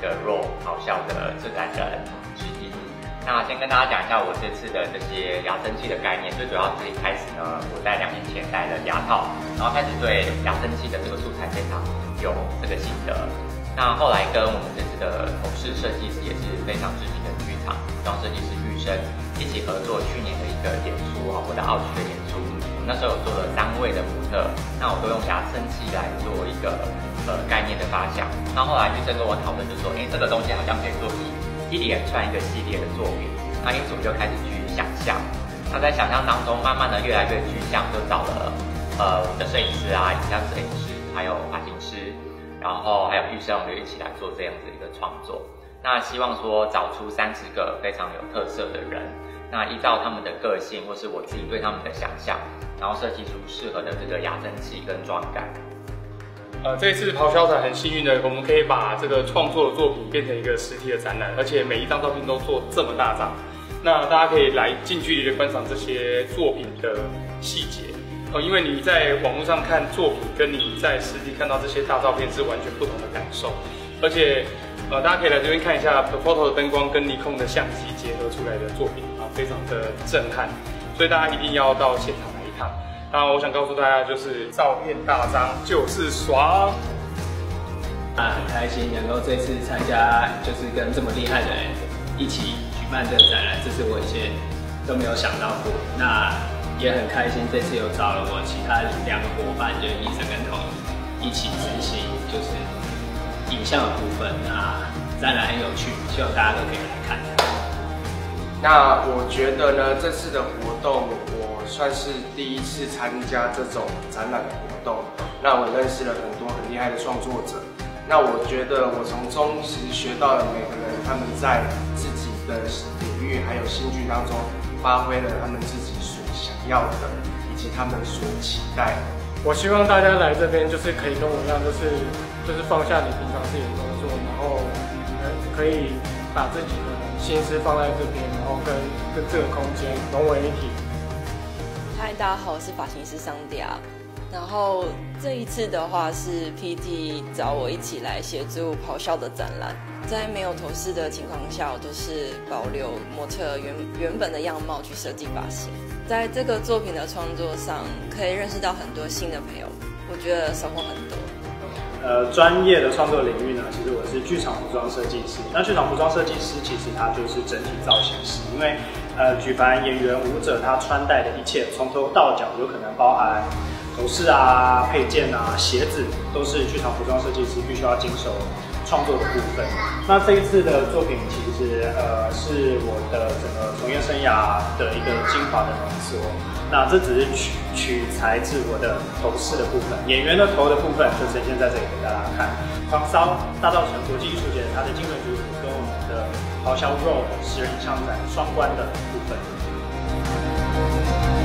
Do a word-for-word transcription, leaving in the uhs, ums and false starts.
个 Raw 咆哮的策展人之一。那先跟大家讲一下我这次的这些扬声器的概念。最主要是一开始呢，我在两年前戴了牙套，然后开始对扬声器的这个素材非常有这个心得。那后来跟我们这次的同事设计师也是非常知名的剧场装设计师玉生一起合作去年的一个演出啊，我的奥曲的演出。我们那时候有做了三位的模特，那我都用扬声器来做一个呃概念的发想。那后来玉生跟我讨论就说，哎，这个东西好像可以做一一连串一个系列的作品。那因此我就开始去想象。那在想象当中，慢慢的越来越具象，就找了呃我们的摄影师啊、影像摄影师，还有发型师。然后还有玉生，我们就一起来做这样子一个创作。那希望说找出三十个非常有特色的人，那依照他们的个性或是我自己对他们的想象，然后设计出适合的这个扬声器跟妆感。 呃，这一次咆哮展很幸运的，我们可以把这个创作的作品变成一个实体的展览，而且每一张照片都做这么大张，那大家可以来近距离的观赏这些作品的细节。哦，因为你在网络上看作品，跟你在实体看到这些大照片是完全不同的感受。而且，呃，大家可以来这边看一下 Profoto 的灯光跟尼康的相机结合出来的作品啊，非常的震撼。所以大家一定要到现场来一趟。当然，我想告诉大家，就是照片大张就是爽。 啊，很开心能够这次参加，就是跟这么厉害的人一起举办这个展览，这是我以前都没有想到过。那也很开心，这次有找了我其他两个伙伴，就是医生跟彤一起执行，就是影像的部分。那展览很有趣，希望大家都可以来看。 那我觉得呢，这次的活动我算是第一次参加这种展览的活动。那我认识了很多很厉害的创作者。那我觉得我从中其实学到了每个人他们在自己的领域还有兴趣当中发挥了他们自己所想要的，以及他们所期待的。 我希望大家来这边就是可以跟我一样，就是就是放下你平常自己的工作，然后呃可以把自己的心思放在这边，然后跟跟这个空间融为一体。 嗨，大家好，我是发型师桑迪亚。然后这一次的话是 P T 找我一起来协助咆哮的展览。在没有头饰的情况下，我都是保留模特原原本的样貌去设计发型。在这个作品的创作上，可以认识到很多新的朋友，我觉得收获很多。 呃，专业的创作领域呢，其实我是剧场服装设计师。那剧场服装设计师其实它就是整体造型师，因为呃，举凡演员、舞者他穿戴的一切，从头到脚有可能包含头饰啊、配件啊、鞋子，都是剧场服装设计师必须要经手创作的部分。那这一次的作品其实呃是我的整个从业生涯的一个精华的浓缩。那这只是取取材自我的头饰的部分，演员的头的部分就呈现在这里给大家看。咆哮大稻埕国际艺术节它的精神主旨跟我们的咆哮 Raw 的十人影像展双关的部分。